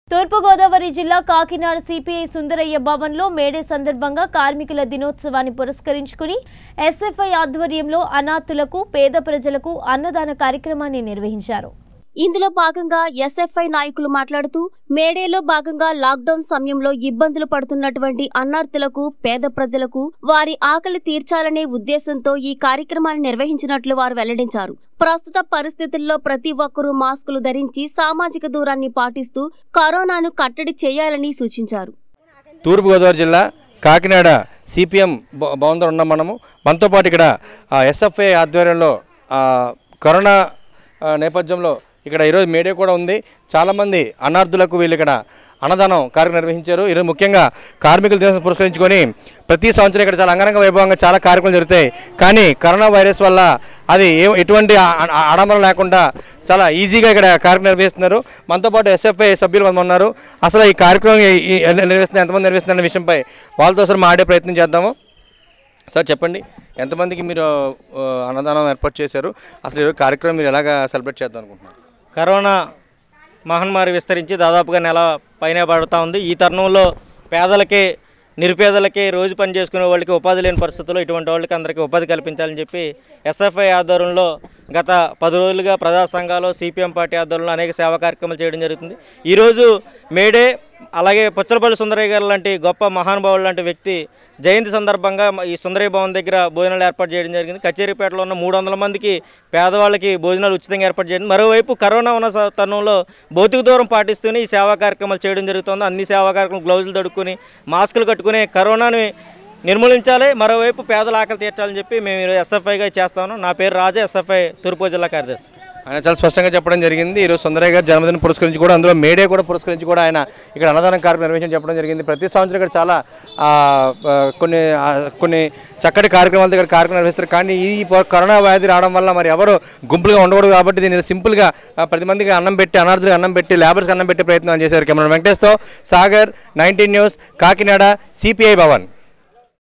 తూర్పుగోదావరి జిల్లా కాకినాడ సిపిఐ సుందరయ్య భవన్లో మేడే సందర్భంగా కార్మికుల దినోత్సవాన్ని పురస్కరించుకుని ఎస్ఎఫ్ఐ ఆధ్వర్యంలో అనాథులకు పేద ప్రజలకు అన్నదాన కార్యక్రమాన్ని నిర్వహించారు. ఇందులో భాగంగా ఎస్ఎఫ్ఐ నాయకులు మాట్లాడుతూ మేడేలో భాగంగా లాక్డౌన్ సమయంలో ఇబ్బందులు పడుతున్నటువంటి అన్నార్థులకు పేద ప్రజలకు వారి ఆకలి తీర్చాలనే ఉద్దేశంతో ఈ కార్యక్రమాన్ని నిర్వహించినట్లు వారు వెల్లడించారు. ప్రస్తుత పరిస్థితుల్లో ప్రతి ఒక్కరూ మాస్కులు ధరించి సామాజిక దూరాన్ని పాటిస్తూ కరోనాను కట్టడి చేయాలని సూచించారు. తూర్పుగోదావరి జిల్లా కాకినాడ సిపిఎం భవన్లో ఉన్నాం. మనతో పాటు ఇక్కడ ఎస్ఎఫ్ఐ ఆధ్వర్యంలో కరోనా నేపథ్యంలో ఇక్కడ ఈరోజు మేడే కూడా ఉంది. చాలామంది అనార్థులకు వీళ్ళు ఇక్కడ అన్నదానం కార్యక్రమం నిర్వహించారు. ఈరోజు ముఖ్యంగా కార్మికుల దినోత్సవం పురస్కరించుకొని ప్రతి సంవత్సరం ఇక్కడ చాలా అంగరంగ వైభవంగా చాలా కార్యక్రమాలు జరుగుతాయి. కానీ కరోనా వైరస్ వల్ల అది ఎటువంటి ఆడంబరం లేకుండా చాలా ఈజీగా ఇక్కడ కార్యక్రమం నిర్వహిస్తున్నారు. మనతో పాటు ఎస్ఎఫ్ఐ సభ్యులు కొంతమంది ఉన్నారు. అసలు ఈ కార్యక్రమం నిర్వహిస్తున్న ఎంతమంది నిర్వహిస్తున్న విషయంపై వాళ్ళతో అసలు మాట్లాడే ప్రయత్నం చేద్దాము. సార్ చెప్పండి, ఎంతమందికి మీరు అన్నదానం ఏర్పాటు చేశారు? అసలు ఈరోజు కార్యక్రమం మీరు ఎలాగ సెలబ్రేట్ చేద్దాం అనుకుంటున్నారు? కరోనా మహమ్మారి విస్తరించి దాదాపుగా నెల పైన పడుతూ ఉంది. ఈ తరుణంలో పేదలకి నిరుపేదలకి రోజు పని చేసుకునే వాళ్ళకి ఉపాధి లేని పరిస్థితుల్లో ఇటువంటి వాళ్ళకి అందరికీ ఉపాధి కల్పించాలని చెప్పి ఎస్ఎఫ్ఐ ఆధ్వర్యంలో గత 10 రోజులుగా ప్రజా సంఘాలు సిపిఎం పార్టీ ఆధ్వర్యంలో అనేక సేవా కార్యక్రమాలు చేయడం జరుగుతుంది. ఈరోజు మేడే అలాగే పుచ్చలపల్లి సుందరయ్య గారు లాంటి గొప్ప మహానుభావులు లాంటి వ్యక్తి జయంతి సందర్భంగా ఈ సుందరయ్య భవన్ దగ్గర భోజనాలు ఏర్పాటు చేయడం జరిగింది. కచేరీపేటలో ఉన్న 300 మందికి పేదవాళ్ళకి భోజనాలు ఉచితంగా ఏర్పాటు చేయడం. మరోవైపు కరోనా ఉన్న తరుణంలో భౌతిక దూరం పాటిస్తూనే ఈ సేవా కార్యక్రమాలు చేయడం జరుగుతుంది. అన్ని సేవా కార్యక్రమాలు గ్లౌజులు తడుక్కుని మాస్కులు కట్టుకుని కరోనాని నిర్మూలించాలి, మరోవైపు పేదల ఆకలి తీర్చాలని చెప్పి మేము ఎస్ఎఫ్ఐగా చేస్తాను. నా పేరు రాజా, ఎస్ఎఫ్ఐ తూర్పు జిల్లా కార్యదర్శి. ఆయన చాలా స్పష్టంగా చెప్పడం జరిగింది. ఈరోజు సుందరయ్య గారి జన్మదినం పురస్కరించి కూడా అందులో మేడే కూడా పురస్కరించి కూడా ఆయన ఇక్కడ అన్నదానం కార్యక్రమం నిర్వహించడం చెప్పడం జరిగింది. ప్రతి సంవత్సరం ఇక్కడ చాలా కొన్ని చక్కటి కార్యక్రమాల దగ్గర కార్యక్రమం నిర్వహిస్తారు. కానీ ఈ కరోనా వ్యాధి రావడం వల్ల మరి ఎవరు గుంపులుగా ఉండకూడదు కాబట్టి దీన్ని సింపుల్గా 10 మందికి అన్నం పెట్టి అనార్థులకు అన్నం పెట్టి లేబర్స్కి అన్నం పెట్టే ప్రయత్నం చేశారు. కెమెరా వెంకటేష్తో సాగర్, 19 న్యూస్, కాకినాడ, సిపిఐ భవన్.